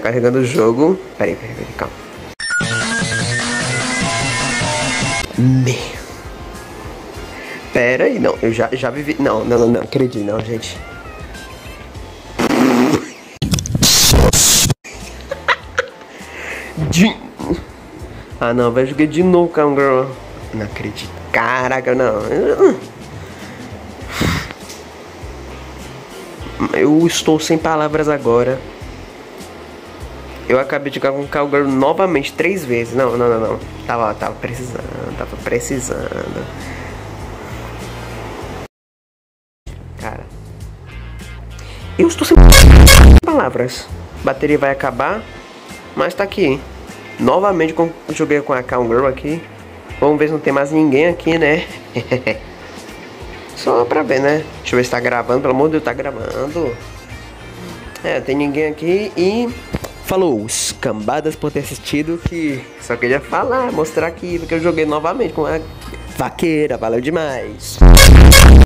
carregando o jogo. Peraí, calma. Pera aí, não, eu já vivi. Não, acredito, não, gente. Ah, não, vai jogar de novo, Cowgirl. Não acredito. Caraca, não. Eu estou sem palavras agora. Eu acabei de jogar com o Cowgirl novamente 3 vezes. Não. Tava precisando. Cara, eu estou sem palavras. Bateria vai acabar, mas tá aqui. Novamente joguei com a Cowgirl aqui. Vamos ver se não tem mais ninguém aqui, né? Só pra ver, né? Deixa eu ver se tá gravando. Pelo amor de Deus, tá gravando. Tem ninguém aqui e... Falou, cambadas por ter assistido, que só queria falar, mostrar aqui, porque eu joguei novamente com a vaqueira, valeu demais.